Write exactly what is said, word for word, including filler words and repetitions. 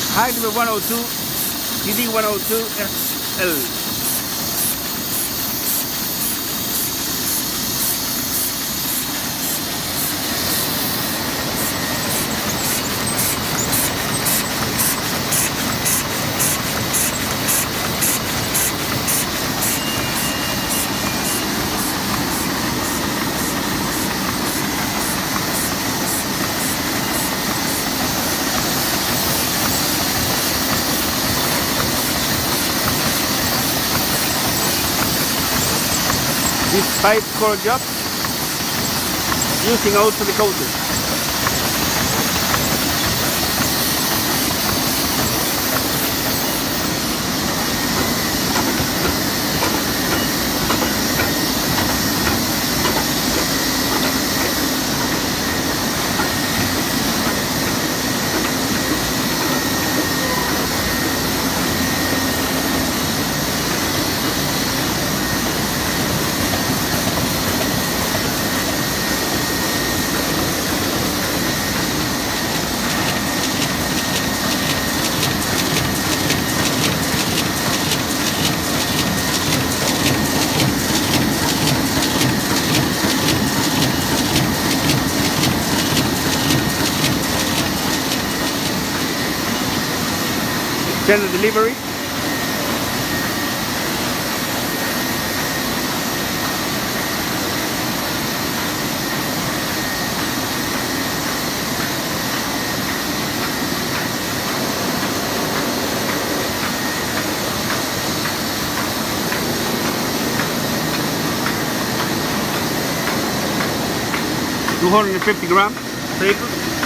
High number one oh two, D D one oh two X L. This pipe core job using also the coater. Send the delivery. two hundred fifty grams paper.